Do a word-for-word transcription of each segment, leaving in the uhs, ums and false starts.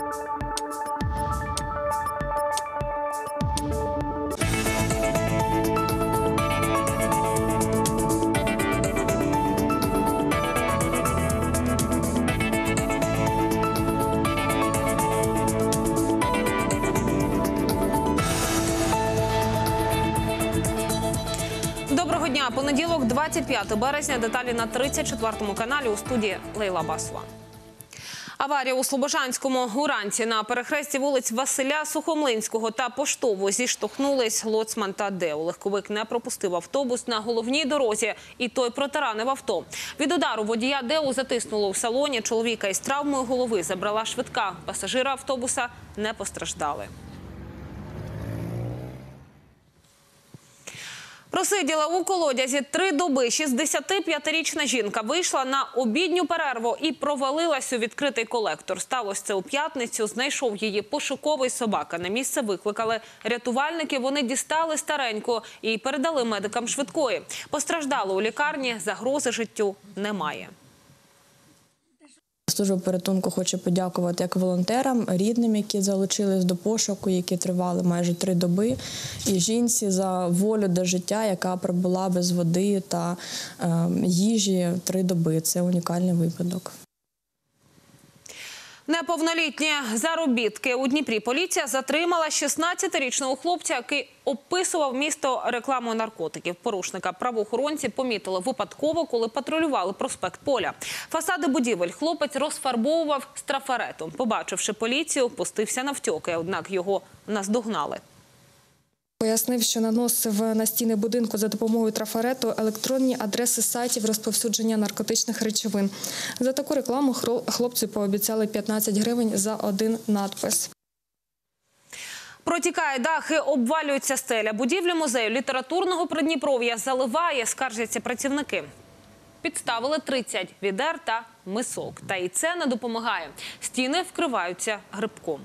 Понеділок, двадцять п'яте березня. Деталі на тридцять четвертому каналі, у студії Лейла Басова. Аварія у Слобожанському. Уранці на перехресті вулиць Василя Сухомлинського та Поштову зіштовхнулись лоцман та ДЕУ. Легковик не пропустив автобус на головній дорозі, і той протаранив авто. Від удару водія ДЕУ затиснуло у салоні. Чоловіка із травмою голови забрала швидка. Пасажири автобуса не постраждали. Просиділа у колодязі три доби. шістдесятип'ятирічна жінка вийшла на обідню перерву і провалилась у відкритий колектор. Сталося це у п'ятницю. Знайшов її пошуковий собака. На місце викликали рятувальники. Вони дістали стареньку і передали медикам швидкої. Постраждало у лікарні. Загрози життю немає. Служба порятунку хоче подякувати як волонтерам, рідним, які залучились до пошуку, які тривали майже три доби, і жінці за волю до життя, яка пробула без води та е, їжі три доби. Це унікальний випадок. Неповнолітні заробітки. У Дніпрі поліція затримала шістнадцятирічного хлопця, який описував місто рекламою наркотиків. Порушника правоохоронці помітили випадково, коли патрулювали проспект Поля. Фасади будівель хлопець розфарбовував з трафаретом. Побачивши поліцію, пустився навтьоки, однак його наздогнали. Пояснив, що наносив на стіни будинку за допомогою трафарету електронні адреси сайтів розповсюдження наркотичних речовин. За таку рекламу хлопцю пообіцяли п'ятнадцять гривень за один надпис. Протікає дах і обвалюється стеля. Будівлю музею літературного Придніпров'я заливає, скаржаться працівники. Підставили тридцять відер та мисок. Та і це не допомагає. Стіни вкриваються грибком.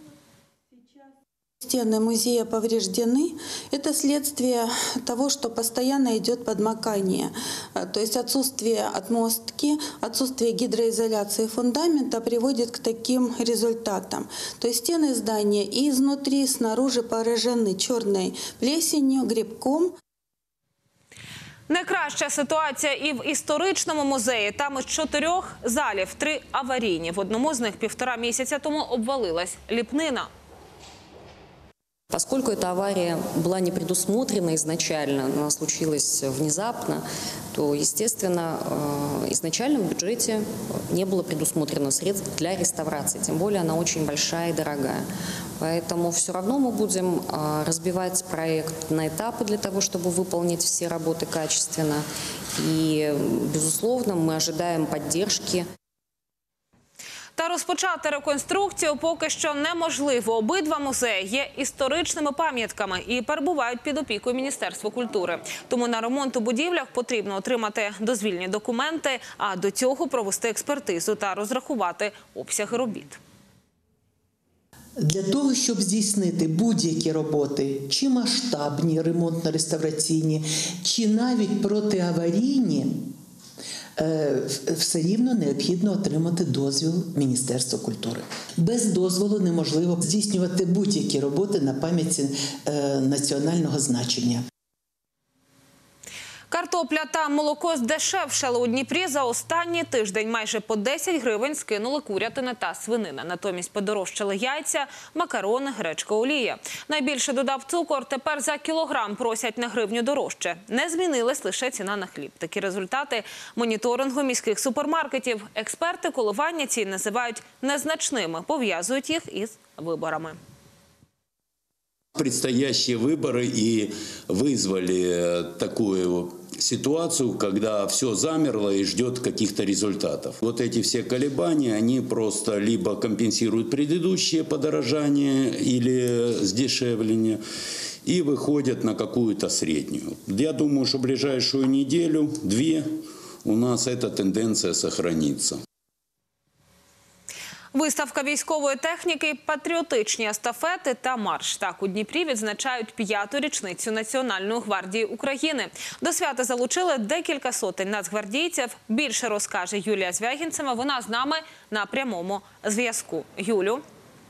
Стены музея повреждены. Это следствие того, что постоянно идет подмокание. То есть отсутствие отмостки, отсутствие гидроизоляции фундамента приводит к таким результатам. То есть стены здания и изнутри, и снаружи поражены черной плесенью, грибком. Найкраща ситуація і в історичному музеї. Там із чотирьох залів три аварійні. В одному з них півтора місяця тому обвалилась ліпнина. Поскольку эта авария была не предусмотрена изначально, она случилась внезапно, то, естественно, изначально в бюджете не было предусмотрено средств для реставрации. Тем более она очень большая и дорогая. Поэтому все равно мы будем разбивать проект на этапы для того, чтобы выполнить все работы качественно. И, безусловно, мы ожидаем поддержки. Та розпочати реконструкцію поки що неможливо. Обидва музеї є історичними пам'ятками і перебувають під опікою Міністерства культури. Тому на ремонт у будівлях потрібно отримати дозвільні документи, а до цього провести експертизу та розрахувати обсяги робіт. Для того, щоб здійснити будь-які роботи, чи масштабні, ремонтно-реставраційні, чи навіть протиаварійні, все рівно необхідно отримати дозвіл Міністерства культури. Без дозволу неможливо здійснювати будь-які роботи на пам'ятці національного значення. Картопля та молоко здешевшали у Дніпрі. За останній тиждень майже по десять гривень скинули курятина та свинина. Натомість подорожчали яйця, макарони, гречка, олія. Найбільше додав цукор. Тепер за кілограм просять на гривню дорожче. Не змінилась лише ціна на хліб. Такі результати моніторингу міських супермаркетів. Експерти коливання цін називають незначними. Пов'язують їх із виборами. Предстоящие выборы и вызвали такую ситуацию, когда все замерло и ждет каких-то результатов. Вот эти все колебания, они просто либо компенсируют предыдущие подорожания или сдешевление и выходят на какую-то среднюю. Я думаю, что в ближайшую неделю, две, у нас эта тенденция сохранится. Виставка військової техніки, патріотичні естафети та марш. Так, у Дніпрі відзначають п'яту річницю Національної гвардії України. До свята залучили декілька сотень нацгвардійців. Більше розкаже Юлія Звягінцева. Вона з нами на прямому зв'язку. Юлю.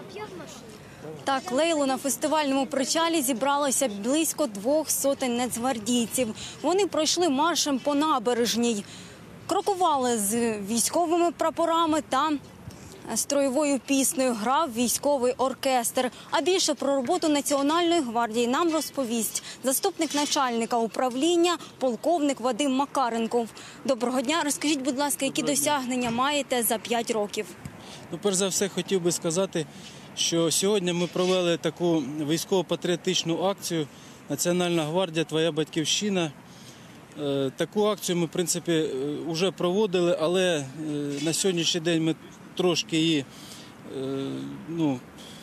Так, Лейло, на фестивальному причалі зібралося близько двох сотень нацгвардійців. Вони пройшли маршем по набережній, крокували з військовими прапорами та строєвою піснею, грав військовий оркестр. А більше про роботу Національної гвардії нам розповість заступник начальника управління, полковник Вадим Макаренков. Доброго дня. Розкажіть, будь ласка, які досягнення маєте за п'ять років? Ну, перш за все, хотів би сказати, що сьогодні ми провели таку військово-патріотичну акцію «Національна гвардія. Твоя батьківщина». Таку акцію ми, в принципі, вже проводили, але на сьогоднішній день ми трошки її ну,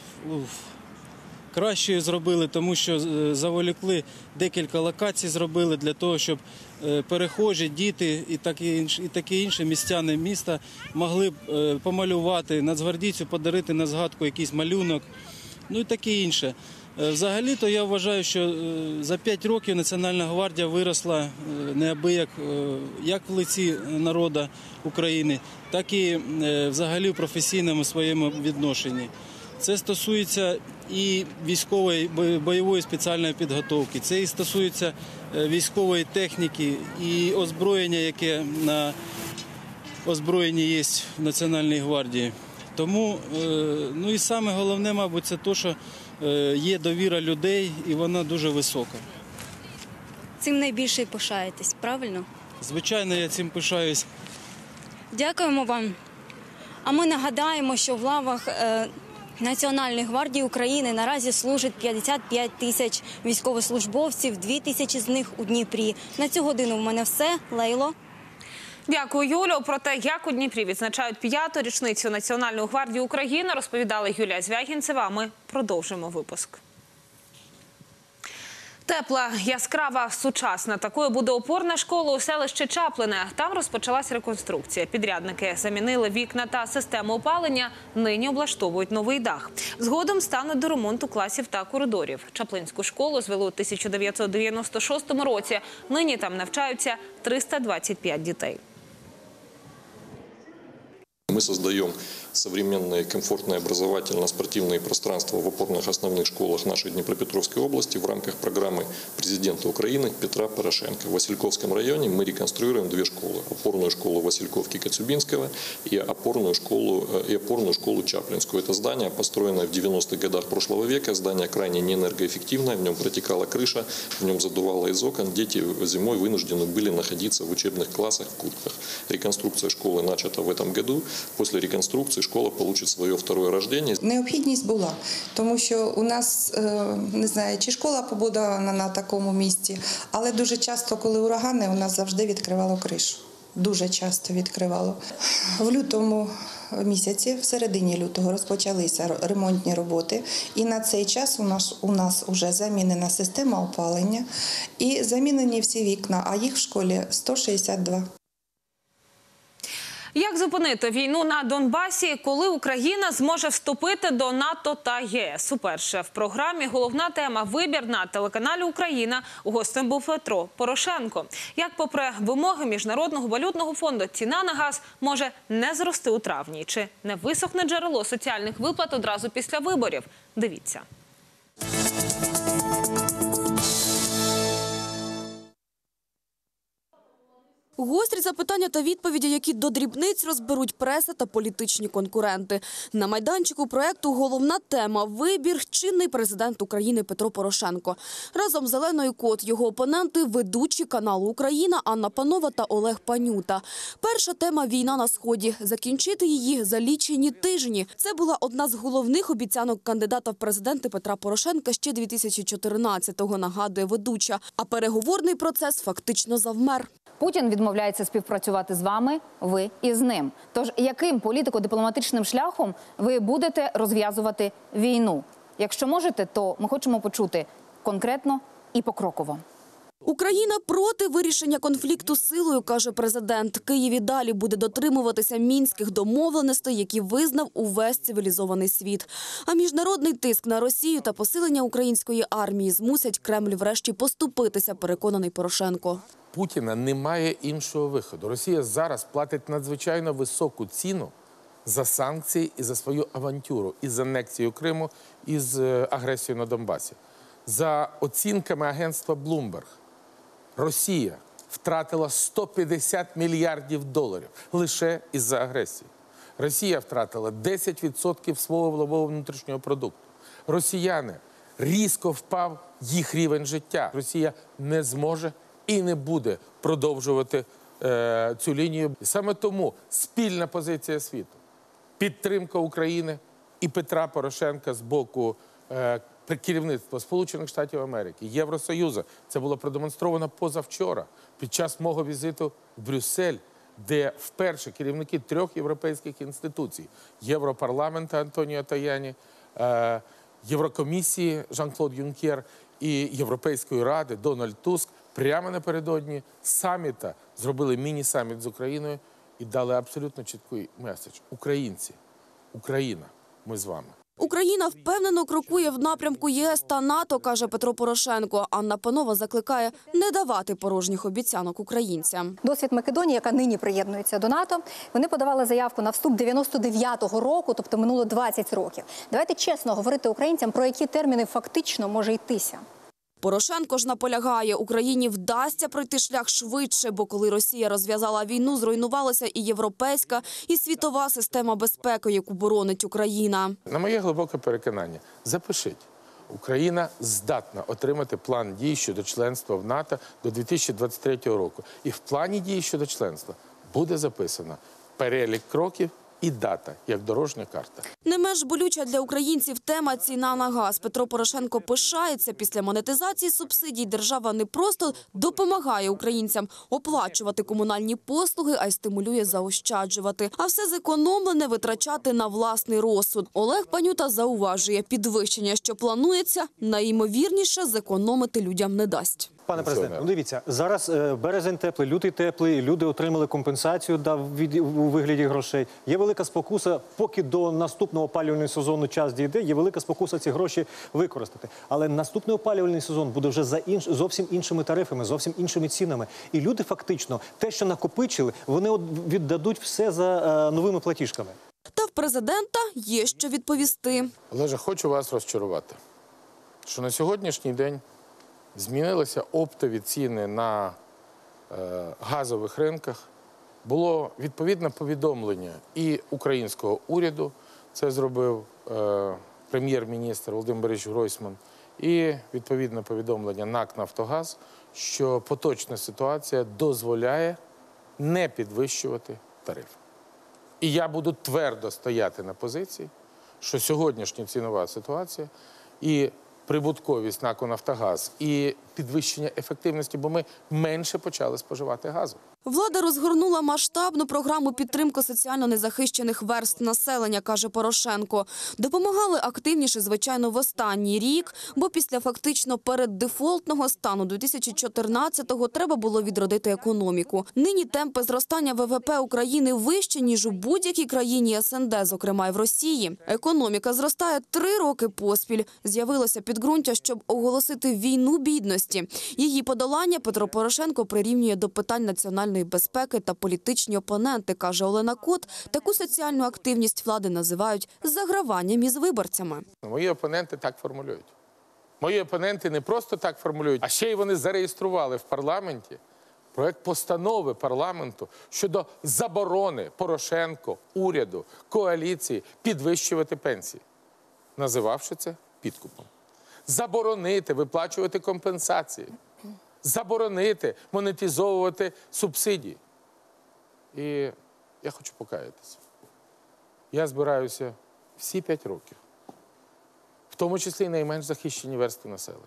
кращою зробили, тому що заволікли декілька локацій, зробили для того, щоб перехожі, діти і такі інші, і такі інші містяни міста могли помалювати, нацгвардійцю подарити на згадку якийсь малюнок, ну і таке інше. Взагалі-то я вважаю, що за п'ять років Національна гвардія виросла неабияк як в лиці народу України, так і взагалі в професійному своєму відношенні. Це стосується і військової бойової спеціальної підготовки, це і стосується військової техніки і озброєння, яке на озброєнні є в Національній гвардії. Тому, ну і саме головне, мабуть, це те, що є довіра людей і вона дуже висока. Цим найбільше і пишаєтесь, правильно? Звичайно, я цим пишаюсь. Дякуємо вам. А ми нагадаємо, що в лавах е, Національної гвардії України наразі служить п'ятдесят п'ять тисяч військовослужбовців, дві тисячі з них у Дніпрі. На цю годину в мене все. Лейло. Дякую, Юлю. Про те, як у Дніпрі відзначають п'яту річницю Національної гвардії України, розповідала Юлія Звягінцева. А ми продовжимо випуск. Тепла, яскрава, сучасна. Такою буде опорна школа у селищі Чаплине. Там розпочалась реконструкція. Підрядники замінили вікна та систему опалення. Нині облаштовують новий дах. Згодом стануть до ремонту класів та коридорів. Чаплинську школу звели у тисяча дев'ятсот дев'яносто шостому році. Нині там навчаються триста двадцять п'ять дітей. Мы создаем современные, комфортные образовательно-спортивные пространства в опорных основных школах нашей Днепропетровской области в рамках программы президента Украины Петра Порошенко. В Васильковском районе мы реконструируем две школы. Опорную школу Васильковки-Коцюбинского и опорную школу, и опорную школу Чаплинскую. Это здание, построенное в девяностых годах прошлого века. Здание крайне неэнергоэффективное, в нем протекала крыша, в нем задувало из окон. Дети зимой вынуждены были находиться в учебных классах в куртках. Реконструкция школы начата в этом году. Після реконструкції школа отримає своє друге рождення. Необхідність була, тому що у нас, не знаю, чи школа побудована на такому місці, але дуже часто, коли урагани, у нас завжди відкривало кришу. Дуже часто відкривало. В лютому місяці, в середині лютого, розпочалися ремонтні роботи. І на цей час у нас, у нас вже замінена система опалення і замінені всі вікна, а їх в школі сто шістдесят два. Як зупинити війну на Донбасі, коли Україна зможе вступити до НАТО та ЄС? Уперше в програмі головна тема «Вибір» на телеканалі «Україна». Гостем був Петро Порошенко. Як попри вимоги Міжнародного валютного фонду ціна на газ може не зрости у травні? Чи не висохне джерело соціальних виплат одразу після виборів? Дивіться. Гострі запитання та відповіді, які до дрібниць розберуть преса та політичні конкуренти. На майданчику проєкту головна тема – вибір чинний президент України Петро Порошенко. Разом з Оленою Кот його опоненти – ведучі каналу «Україна» Анна Панова та Олег Панюта. Перша тема – війна на Сході. Закінчити її за лічені тижні. Це була одна з головних обіцянок кандидата в президенти Петра Порошенка ще дві тисячі чотирнадцятого, нагадує ведуча. А переговорний процес фактично завмер. Путін відмовляється співпрацювати з вами, ви із ним. Тож яким політико-дипломатичним шляхом ви будете розв'язувати війну? Якщо можете, то ми хочемо почути конкретно і покроково. Україна проти вирішення конфлікту силою, каже президент. Київ і далі буде дотримуватися мінських домовленостей, які визнав увесь цивілізований світ. А міжнародний тиск на Росію та посилення української армії змусять Кремль врешті поступитися, переконаний Порошенко. Путіна немає іншого виходу. Росія зараз платить надзвичайно високу ціну за санкції і за свою авантюру із анексією Криму, і з агресією на Донбасі. За оцінками агентства Bloomberg, Росія втратила сто п'ятдесят мільярдів доларів лише із-за агресії. Росія втратила десять відсотків свого валового внутрішнього продукту. Росіяни, різко впав їх рівень життя. Росія не зможе і не буде продовжувати е, цю лінію. І саме тому спільна позиція світу, підтримка України і Петра Порошенка з боку е, керівництва Сполучених Штатів Америки, Євросоюзу. Це було продемонстровано позавчора під час мого візиту в Брюссель, де вперше керівники трьох європейських інституцій – Європарламенту Антоніо Таяні, е, Єврокомісії Жан-Клод Юнкер і Європейської ради Дональд Туск прямо напередодні саміта зробили міні-саміт з Україною і дали абсолютно чіткий меседж. Українці, Україна, ми з вами. Україна впевнено крокує в напрямку ЄС та НАТО, каже Петро Порошенко. Анна Панова закликає не давати порожніх обіцянок українцям. Досвід Македонії, яка нині приєднується до НАТО, вони подавали заявку на вступ дев'яносто дев'ятого року, тобто минуло двадцять років. Давайте чесно говорити українцям, про які терміни фактично може йтися. Порошенко ж наполягає, Україні вдасться пройти шлях швидше, бо коли Росія розв'язала війну, зруйнувалася і європейська, і світова система безпеки, яку боронить Україна. На моє глибоке переконання, запишіть, Україна здатна отримати план дій щодо членства в НАТО до дві тисячі двадцять третього року. І в плані дій щодо членства буде записано перелік кроків і дата, як дорожня карта. Не менш болюча для українців тема ціна на газ. Петро Порошенко пишається, після монетизації субсидій держава не просто допомагає українцям оплачувати комунальні послуги, а й стимулює заощаджувати. А все зекономлене витрачати на власний розсуд. Олег Панюта зауважує, підвищення, що планується, найімовірніше зекономити людям не дасть. Пане президенте, ну дивіться, зараз е, березень теплий, лютий теплий, люди отримали компенсацію да, від, у вигляді грошей. Є велика спокуса, поки до наступного опалювального сезону час дійде, є велика спокуса ці гроші використати. Але наступний опалювальний сезон буде вже за інш, зовсім іншими тарифами, зовсім іншими цінами. І люди фактично те, що накопичили, вони от віддадуть все за е, новими платіжками. Та в президента є що відповісти. Олеже, хочу вас розчарувати, що на сьогоднішній день змінилися оптові ціни на е, газових ринках. Було відповідне повідомлення і українського уряду, це зробив е, прем'єр-міністр Володимир Борисович Гройсман, і відповідне повідомлення НАК «Нафтогаз», що поточна ситуація дозволяє не підвищувати тарифи. І я буду твердо стояти на позиції, що сьогоднішня цінова ситуація і прибутковість НАКу «Нафтогаз» і підвищення ефективності, бо ми менше почали споживати газу. Влада розгорнула масштабну програму підтримки соціально незахищених верств населення, каже Порошенко. Допомагали активніше, звичайно, в останній рік, бо після фактично переддефолтного стану дві тисячі чотирнадцятого треба було відродити економіку. Нині темпи зростання ВВП України вищі, ніж у будь-якій країні ес ен де, зокрема й в Росії. Економіка зростає три роки поспіль. З'явилося підґрунтя, щоб оголосити війну бідності. Її подолання Петро Порошенко прирівнює до питань національної безпеки та політичні опоненти, каже Олена Кот. Таку соціальну активність влади називають заграванням із виборцями. Мої опоненти так формулюють. Мої опоненти не просто так формулюють, а ще й вони зареєстрували в парламенті проект постанови парламенту щодо заборони Порошенко, уряду, коаліції підвищувати пенсії, називавши це підкупом. Заборонити виплачувати компенсації. Заборонити монетизовувати субсидії. І я хочу покаятися. Я збираюся всі п'ять років, в тому числі і найменш захищені верстви населення,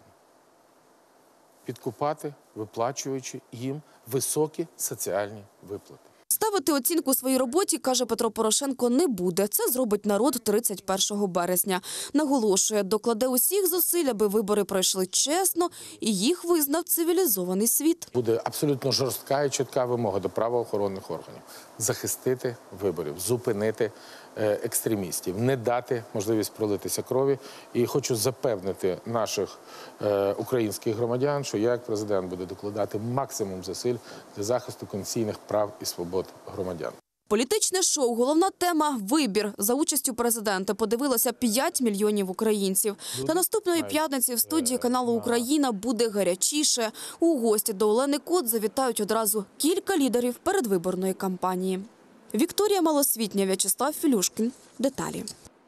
підкупати, виплачуючи їм високі соціальні виплати. Ставити оцінку своїй роботі, каже Петро Порошенко, не буде. Це зробить народ тридцять першого березня. Наголошує, докладе усіх зусиль, аби вибори пройшли чесно і їх визнав цивілізований світ. Буде абсолютно жорстка і чітка вимога до правоохоронних органів захистити виборів, зупинити е, екстремістів, не дати можливість пролитися крові. І хочу запевнити наших е, українських громадян, що я як президент буду докладати максимум зусиль для захисту конституційних прав і свобод громадян. Політичне шоу «Головна тема – вибір» за участю президента подивилося п'ять мільйонів українців. Та наступної п'ятниці в студії каналу «Україна» буде гарячіше. У гості до Олени Кот завітають одразу кілька лідерів передвиборної кампанії. Вікторія Малосвітня, В'ячеслав Філюшкін. Деталі.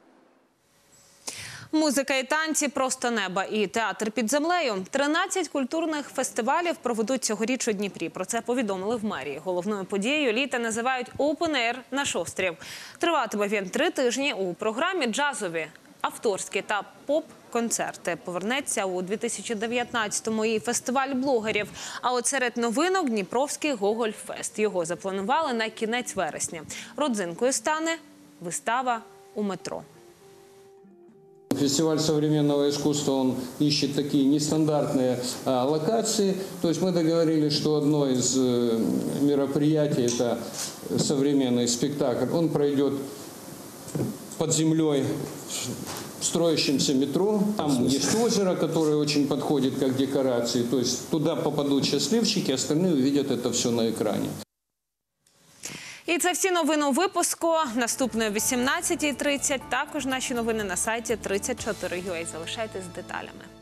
Музика і танці, просто неба і театр під землею. тринадцять культурних фестивалів проведуть цьогоріч у Дніпрі. Про це повідомили в мерії. Головною подією літа називають Open Air «Наш острів». Триватиме він три тижні. У програмі джазові, авторські та поп-концерти. Повернеться у дві тисячі дев'ятнадцятому і фестиваль блогерів. А от серед новинок – Дніпровський Гоголь-фест. Його запланували на кінець вересня. Родзинкою стане вистава у метро. Фестиваль современного искусства, он ищет такие нестандартные а, локации. То есть мы договорились, что одно из э, мероприятий – это современный спектакль. Он пройдет под землей в строящемся метро. Там есть озеро, которое очень подходит как декорации. То есть туда попадут счастливчики, остальные увидят это все на экране. І це всі новини у випуску. Наступної о вісімнадцятій тридцять. Також наші новини на сайті тридцять чотири крапка ю а. Залишайтесь з деталями.